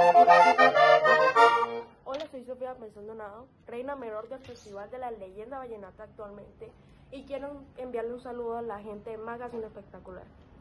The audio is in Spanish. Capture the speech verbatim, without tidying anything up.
Hola, soy Sofía Maldonado, reina menor del Festival de la Leyenda Vallenata actualmente, y quiero enviarle un saludo a la gente de Magazine Espectacular.